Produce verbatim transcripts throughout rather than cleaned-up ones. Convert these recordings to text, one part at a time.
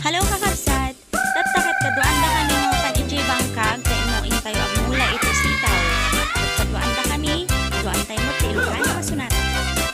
Halo kakabsat, tattakat kaduan da kami mo pan-ijay bangkag, kaya mo in tayo agmula ito sitaw. At kaduan da kami, kaduan tayo mo tilukan na kasunatan.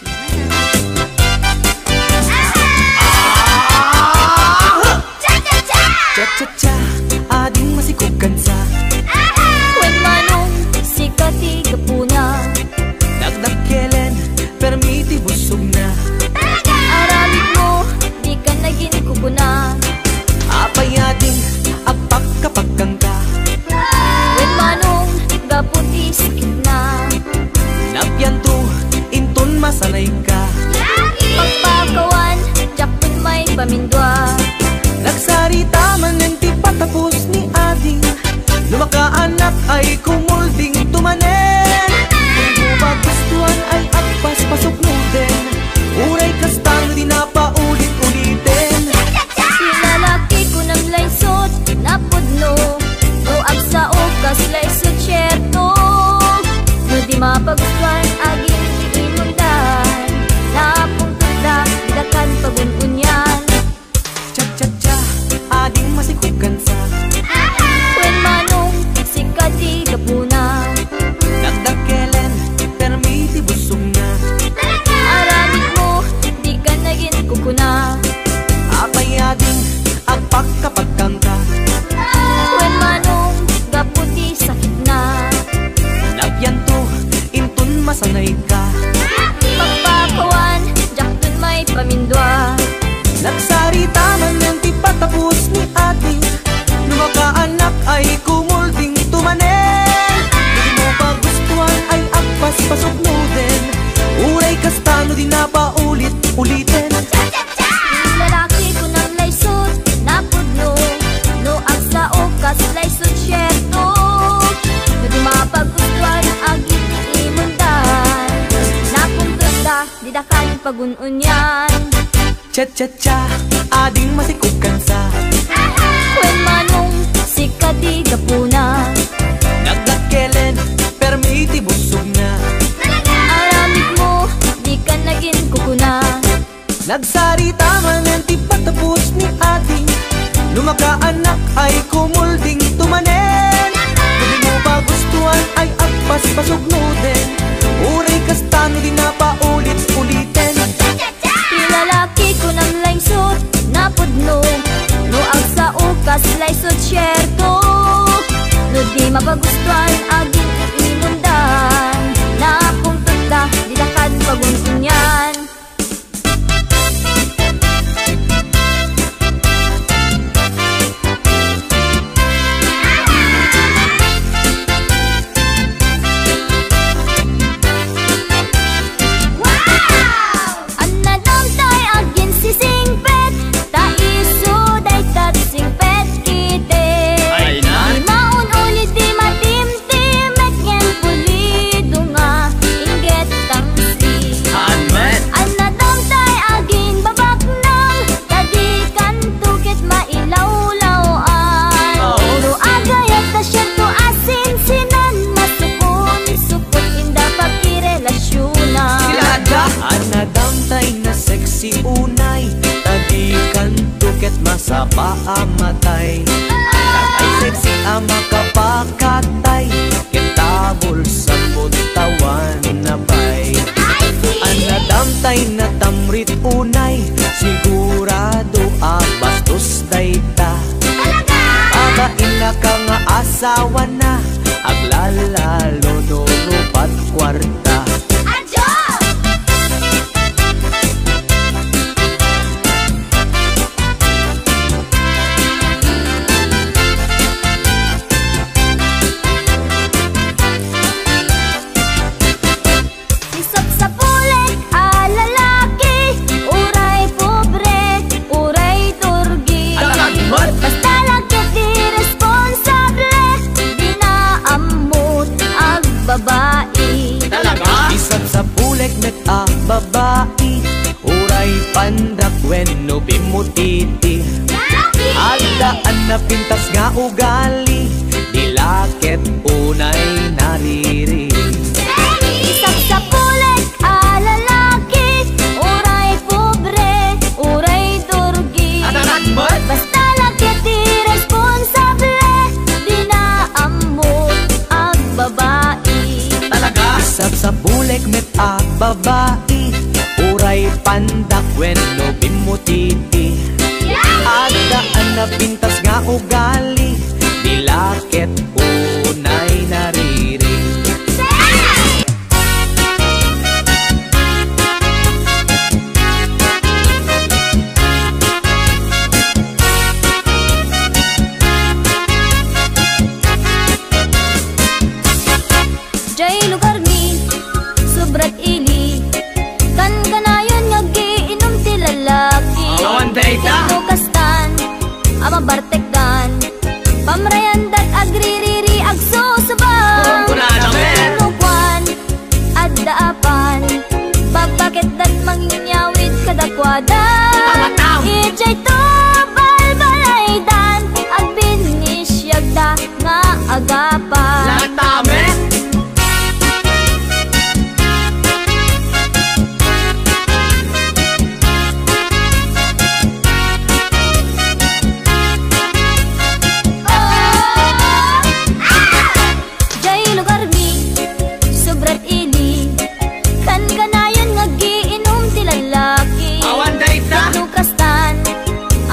Cha-cha-cha, ading masikugan sa When manong sikati kapuna, dagdag kelen, permiti busog na. aramid mo, di ka naging kubuna. Apay ading, agpak kapag ka. When manong gaputi sikit na, Napyanto, inton masanay ka. pagpakawan, jakpon may pamindwa. Nagsarita man ng ti patapos ni ading, lumakaanak ay kumulding tumanen. Kung mo magustuhan ay agpas pasok mo din, uray kastang di na paulit-ulitin. Sinalaki ko ng laysot, napudno, no agsao kas laysot syerto. No di mapagustuhan, aging iimundan, napungtod na, dakan pagununyan. Cha-cha-cha, ading masikugan sa When manong sikati kapuna, dagdag kelen, permiti busog na. aramid mo, di ka naging kukuna. Apay ading, agpak kapag ka. When manong gaputi sakit na, Napyanto, inton masanay ka. pagpakawan, jakton may pamindwa. Nagsarita man ng ti patapos ni ating, lumakaanak ay kumulding tumanen. Hindi mo pagustuhan ay agpas pasok mo din, uray kastano di na paulit-ulitin. Lalaki ko ng laysot, napudno, no agsao kas laysot syerto. No di mapagustuhan, agit imundan, napuntod da, di dakan pagununyan. Cha-cha-cha, ading masikugan sa When manong sikati kapuna, dagdag kelen, permiti busog na. aramid mo, di ka naging kukuna. Nagsarita man ng ti patapos ni ating, lumakaanak ay kumulding tumanen. Kung di mo pagustuhan ay agpas pasog mo din, uray kastano di na paulit-ulitin. Lalaki ko ng laysot, napudno, no agsao kas laysot syerto. No di mapagustuhan, aging imundan, napuntod da, di dakan pagununyan. Anadam tay agin si singpet, ta isu day tat singpet kite. Ay na? Di maun ulit di matimtim, at yan pulido nga, inget tang si. Anmet, Anadam tay agin babak nang, tadi kan tukit mailawlawan. Oo. Uro agayat ta syerto asin sinan, masukon supot inda pagkirelasyonan. kilada. Anadamtay na sexy unay, tadikan tuket masapa amatay. Tatay sexy ama kapakatay, kitabol sa butawan na bay. Anadamtay na tamrit unay, sigurado abastos dayta. Pagain na ka nga asawa na, aglalalo no rupat kwarta. Isap sa pulik, ah, lalaki, uray pobre, uray turgi. Alagmot. Basta lagkit di responsable, di na amot ang babae. Talaga? Isang sa pulek met a babae, uray pandak wenno bimutiti. Aldaan na pintas nga ugali, dilakit unay nariri. Isap sa pulik, ah, lalaki, uray pobre, uray turgi. Alagmot. Basta pintas nga ugali, dilakit unay nariri. Jay lugar mi, sobrat ili, kan kanayon nga giinom ti lalaki. Awan data. Kastan, ama bartekdan, pamrayan dat agririri agsusubang. Kunada men. Nukwan, addaapan, babakit dat manginyawit kadakwada. Tamatam. Ijay to balbalaydan, agbinisyag da nga agapan. Latame. Jay lugar mi, sobrat ili, kan kanayon nga giinom ti lalaki. Awan data. Nukastan,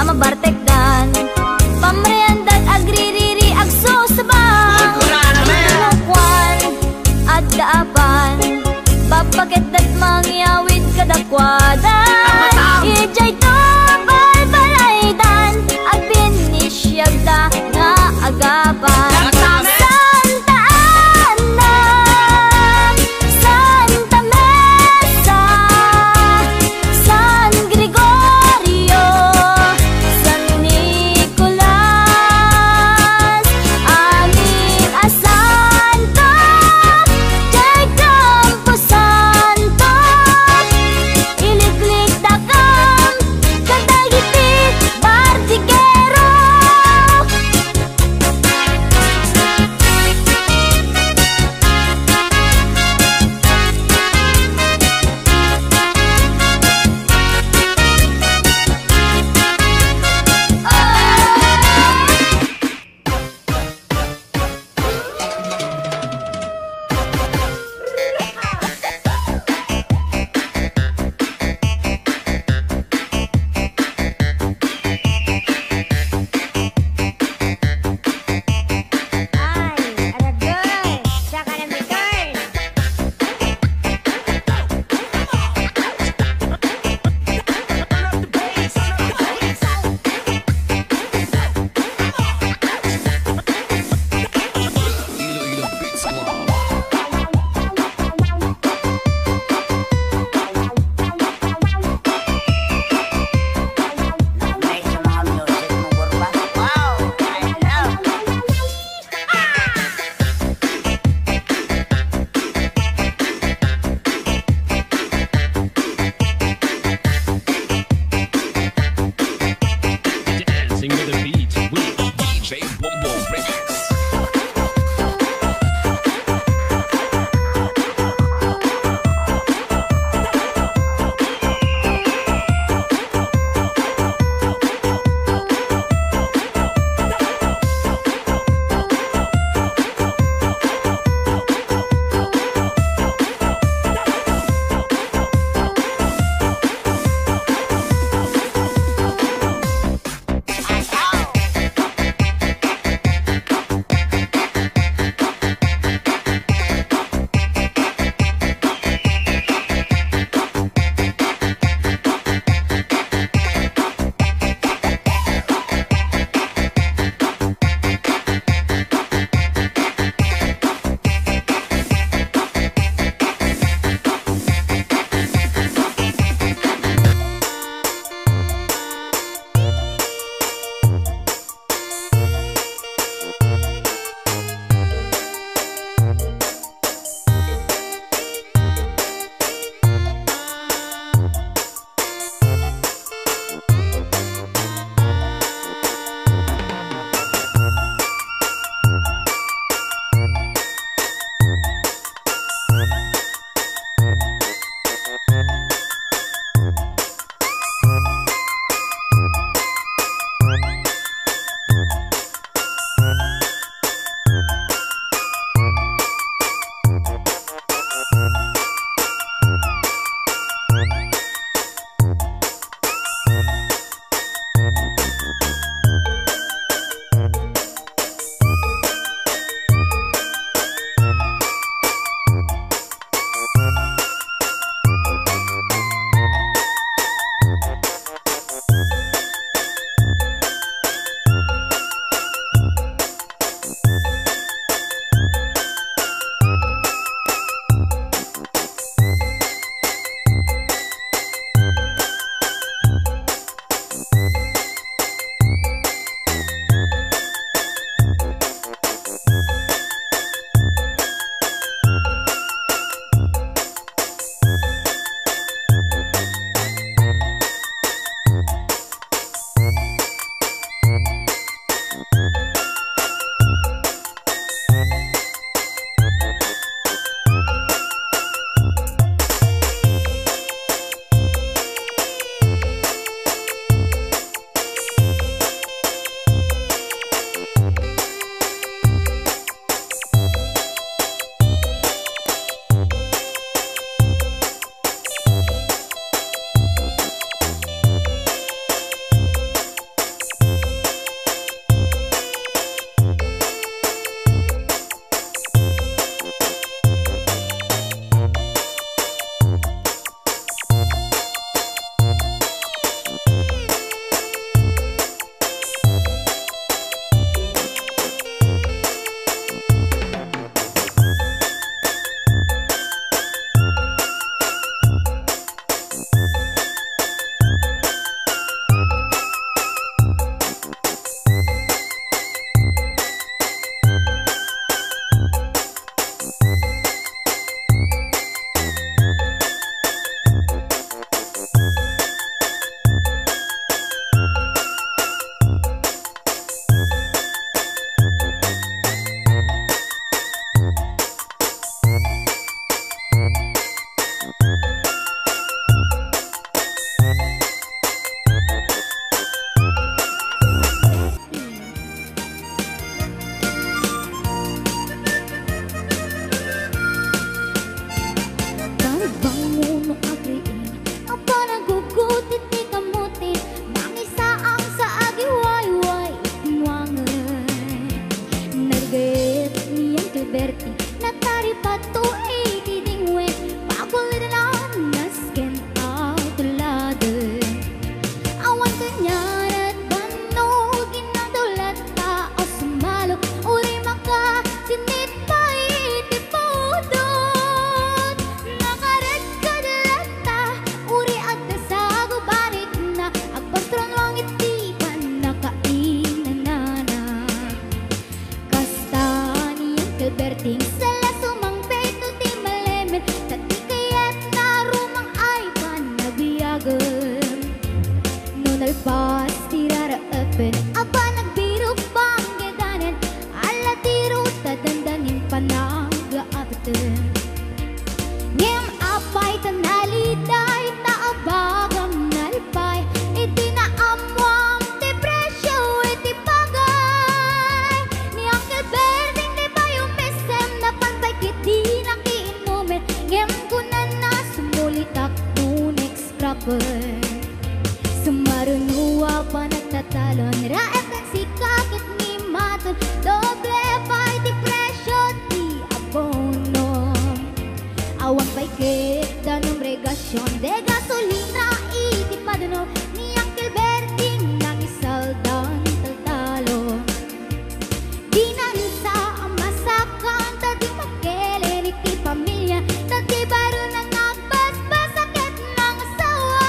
open. Aba nagbiro pang gedanen, ala tiro tadandanin panag-aabten. Ngem apay tanaliday, naabagam nalipay, iti naamwam ti presyo, iti bagay. Ni Uncle Berding di ba yung mesem na pantay kiti nakiinumin. Ngem kunan na sumulitak no next proper. Sumarunuwa pa nagtatalon, raep kang sikakit ni maton, doble pa'y ti presyo ti abono. Awan pa'y kit danong regasyon, de gasolina iti paduno, ni Uncle Berding nang isaldan taltalo. Di na sa amasakan, tadi makelen iti pamilya, tadi baro nang nagbasbas sakit ng asawa.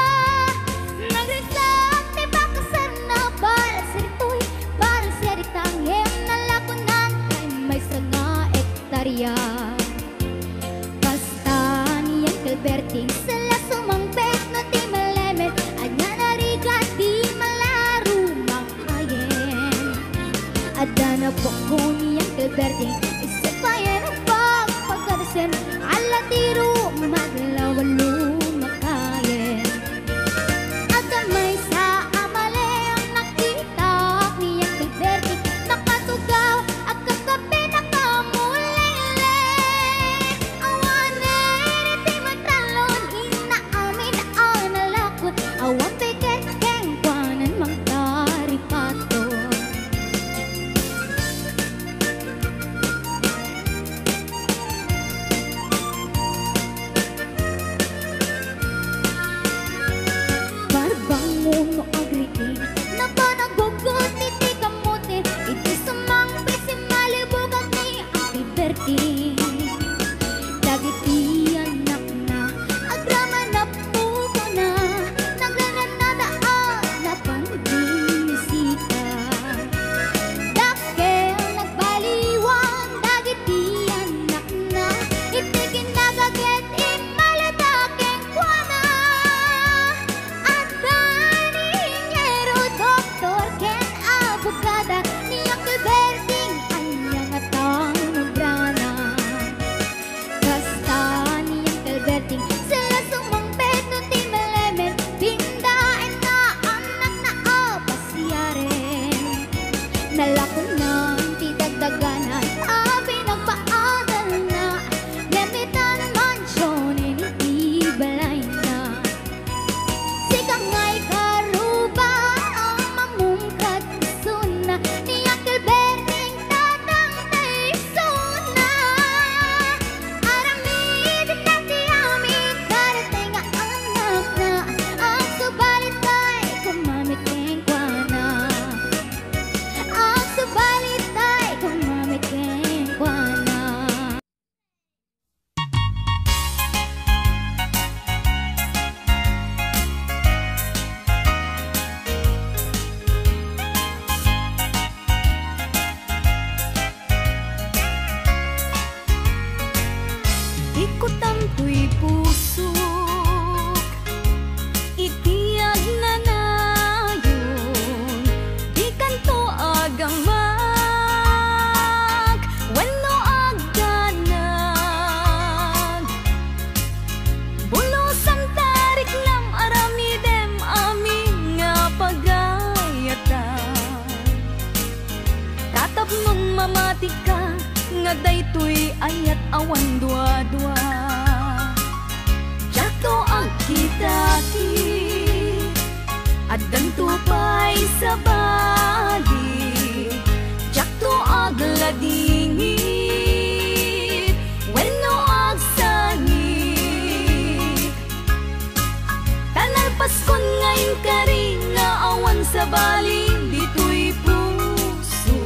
Nagrisak ti bakasan na balas rito'y parang siya ritanghem na lakunan kay may sanga ektarya. Basta ni Uncle Berding sila sumangbet no ti malemet, anya narigat di malaro makayen. Ada na po ko ni Uncle Berding, isipayan ang pagpagkadasen, ala tiro maglawan lumakayen. At may sa amalem nakita ni Uncle Berding, nakatugaw at kagabi nakamulele. Awanen iti matalon, inaamin ang nalakot, awan peker keng kwanan magdaripato. Barbangon no agriin, na ba nagbugot iti kamutin, iti sumang pisimalibugat ni Uncle Berding. Dagiti anak na, agrama na pugo na, naglananadaan na pandinisita. Dakel nagbaliwan, dagiti anak na, iti kinagaget imalataking kuwana. At gani ingero, doktor ken abogada, ni Uncle Berding anyang atang nagrana. Basta ni Uncle Berding sila sumangbet no ti malemen, pindaen na anak na apasyaren. Nalakunan ti dagdaganan, abi nagpaadal na, gamitan mansyon iti balay na. Sikang ngay karuba ang mamungkat suna, ni Uncle Berding tatang taysuna. Aramid kati amin karating ang anak na, ang subalit ay kumamit keng kwana. Ang subalit ay kumamit keng kwana. Ikot ang tuy pusok, itiyag na nayon, di kanto agamag, wenno agdanag. Bulosan tarik lam aramidem aming nga pagayatan. Tatapnon mamati ka, nga daytoy ayat awan dua-dua. Jato ang kitaki, at dantupay sa bali, jato agladingit, wenno agsangit. Tanalpaskon ngayon kari nga awan sa bali, dito'y puso.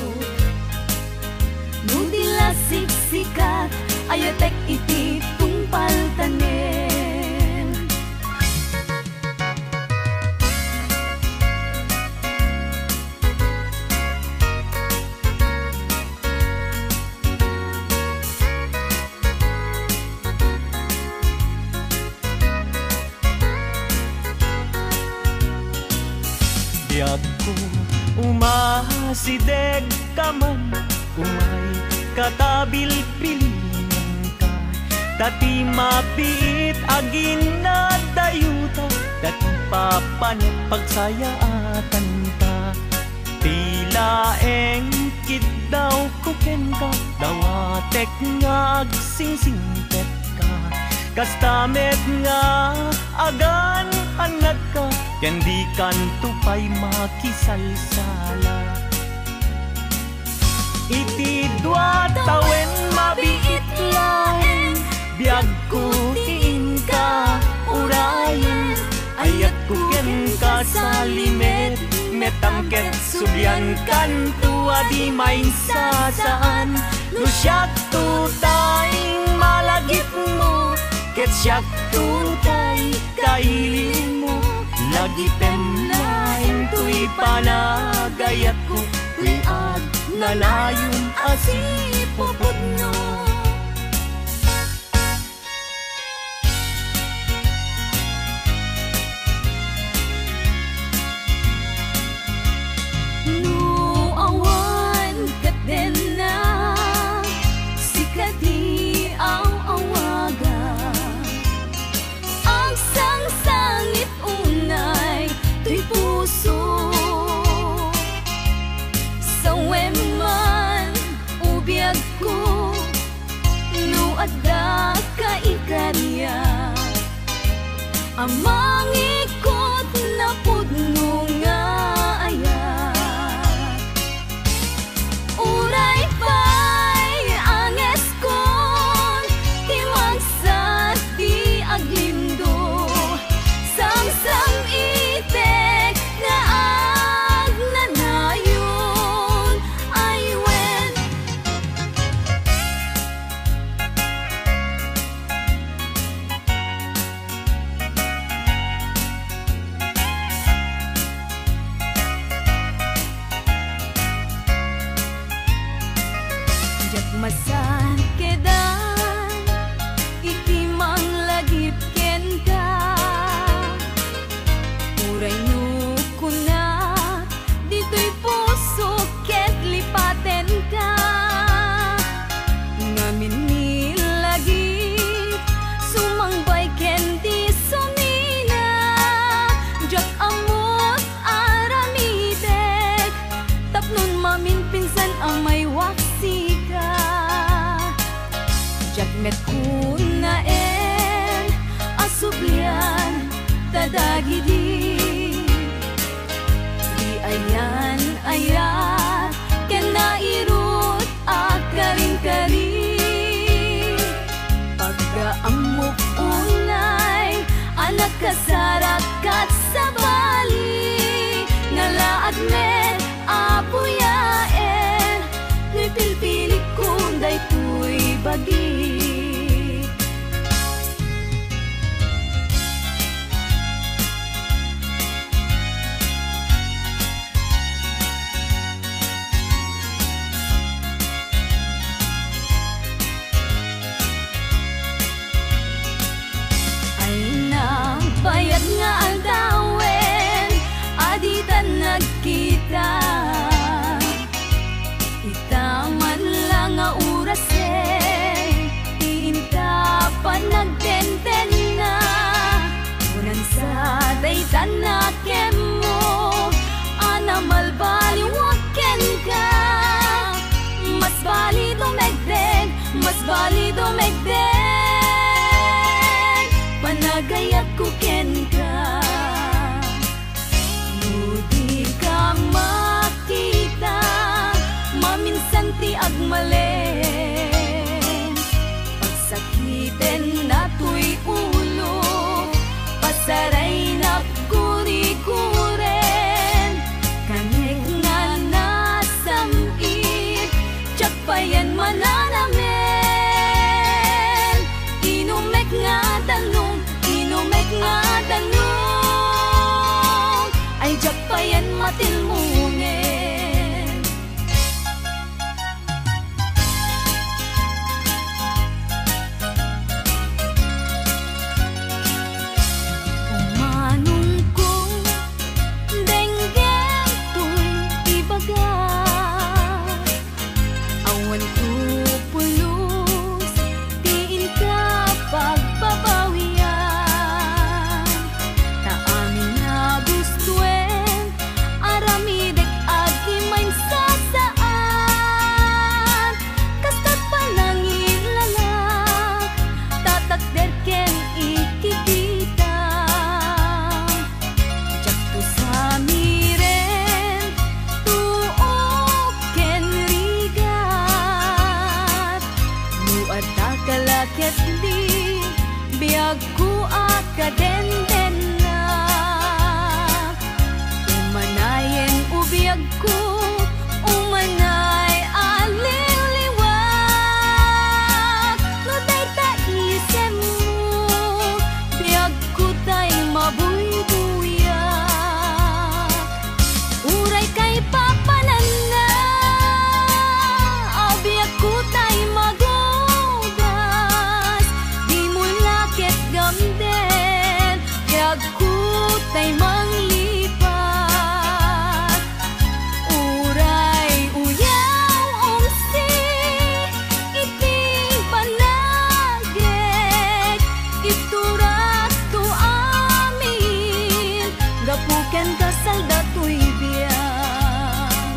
Nudila siksikat, ayatek iti tungpal tanen. Biyag ko umasideg ka man, umay katabil pilingan ka. Dati mapiit agin na dayuta, dati papanat pagsayaatan ta. Tila engkit daw kuken ka, dawatek nga agsingsingpet ka. Kastamet nga agan anak ka, ken di kan tupay makisalsala. Iti dua tawen mabiit lain, biyag ko tiin ka urayan. Ayat ko ken ka sa limet, metangket sudyan kan tua di may sasaan. No siyak tutay malagip mo, ket siyak tutay kailin mo. Lagi temlain tuy panagayat ko, tuy ad nalayon asipupod no. Ada kaikarya amang ikot na pudno nga ayat. Uray pa'y anges kon timagsat di aglindo, samsam itek nga agnanayon ay wen. Masan kedan iti mang lagip ken ka, uray no kunat dito'y puso ket lipaten ka. Ngamin ni lagip sumangbay ken di sumina, jak amot aramitek tapnon mamin pinsan amay waksi ka. Jagmet kunaen asublian tadagi di di ayan ayat ken nairut akaring-karing. Pagkaamok unay anak kasarak kat sabali, ngalaad met apuyaen nuy pilpili kunday tuy bagi. Bayad nga aldawen, aditan nagkita. Itaman lang nga oras eh, iinta pa nagtenten na. Unan sa daytan na kemo, anamal baliwaken ka. Mas bali dumegdeg, mas bali dumegdeg, panagayat ko ken ka. Nudi ka makita, maminsan ti agmalen. Pagsakiten na tuy ulo, pasaray na kuri-kuren. Kanek nga nasamit, tsak pa yan mananamen. Inumek nga tanong, inumek nga tanong, ay jak pa yan matilmungen. Umanong kong denggem biyag ko umanay aliliwag. No day ta isem mo, biyag ko tay mabuybuyak. Uray kay papanan na, abiyag ko tay magogas. Di mo lakit gamden, biyag ko tay manglipat. Uray uyaw ongsi, iti panagek. Iturat to amin, gapuken kasal datoy biyag.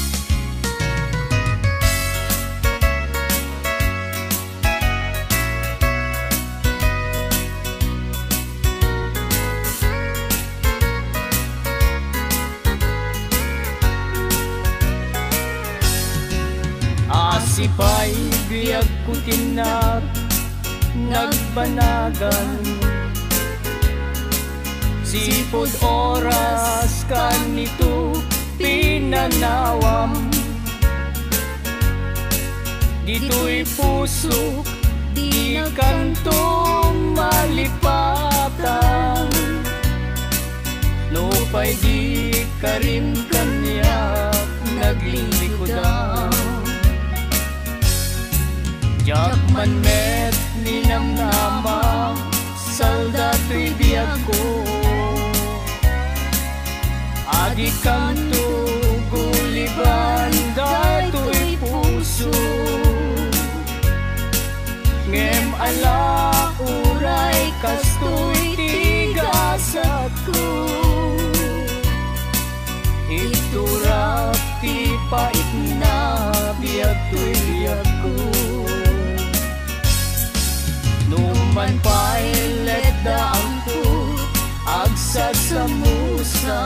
Asipay biyag ko tinak nagbanagan. Sipod oras kanito pinanawam. Dito'y pusok di kantong malipatan. Nupay di karim kanya naglilikodan. Jakman met ninamnama saldato'y biyag ko. Adi kanto guliban dato'y puso. Ngem ala uray kasto'y tigasat ko. Iturap ti pait na biyag to'y biyag ko. Numan pailet daang ko agsasamusa.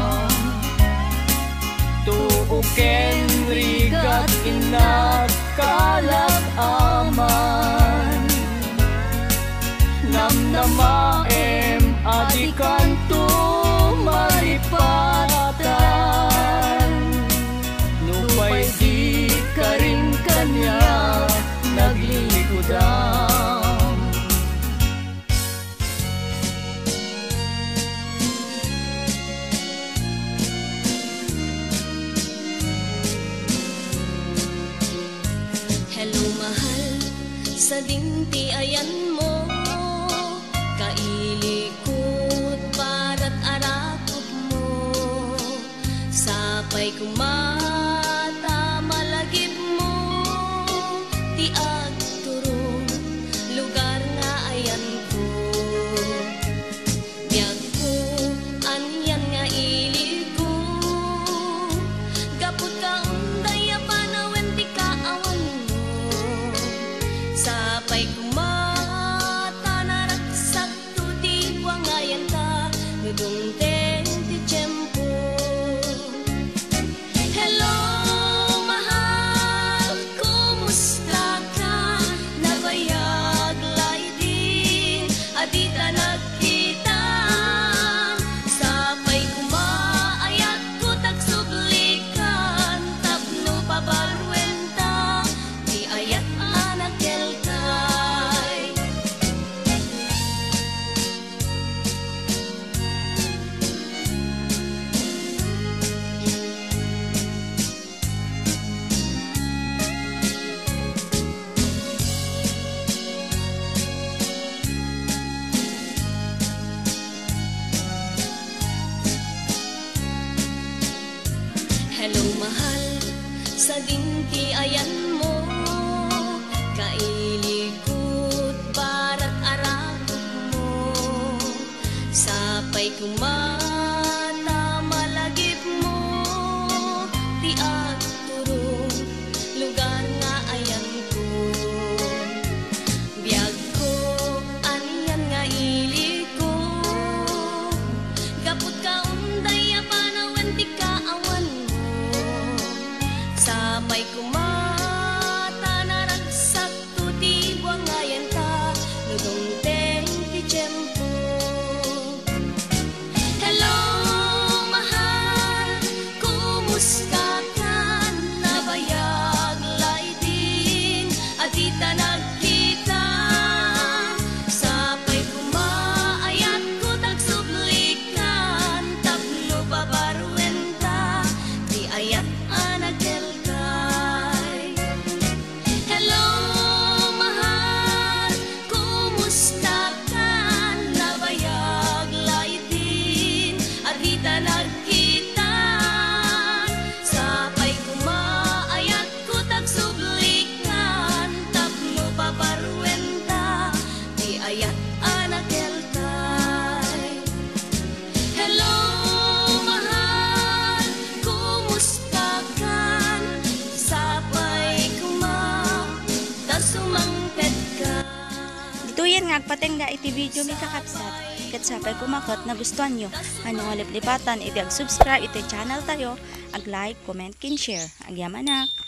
Tuuken rigat inat kalag aman. Namnamaem adikanto maripatan. Nupay di karing kanya naglilikodan. Hello mahal, sa dinti ayan mo, kailikot para't arakot mo. Sapay kumata malagip mo, ti agturong lugar nga ayan ko. Biyag ko, anyan nga iliko, gapot ka unday panawen ti kaawan mo. Sapay kumata naraksak to di wangayan ta, nudungteng ti tiyempo. Hello mahal, kumusta ka? Nabayag laydin, adita nagkita. Sapay kumaayat ko tagsublikan, tapno pabalwenta, di ayat anak kelkay. Hello mahal, sa dinti ayan mo, kailikot barat arakot mo. Sapay kumata malagip mo, ti agturong lugar nga ayan ko. Biyag ko, aniyan nga iliko, gapot ka unday panawen ti kaawan mo. Sapay kumata naragsak to di wangayan ta, nudungteng ti tiyempo. Hello mahal, kumusta kan nabayag laidin adita nagkita sapay kumaayat ko tagsublikan tapno paparuenta di ayat anagel kay hello mahal kumusta kan nabayag laidin adita nagkita sapay kumaayat ko tagsublikan tapno paparuenta di ayat anagel kay hello mahal kumusta kan sapay kuma tagsumangpet ka Dito yan nga agpatengga iti video mi kakapsat. Kat sapay kumakot na gustuhan nyo. Ano nga liplipatan, iti ag-subscribe iti channel tayo. Ag-like, comment, kin share. Agyaman na.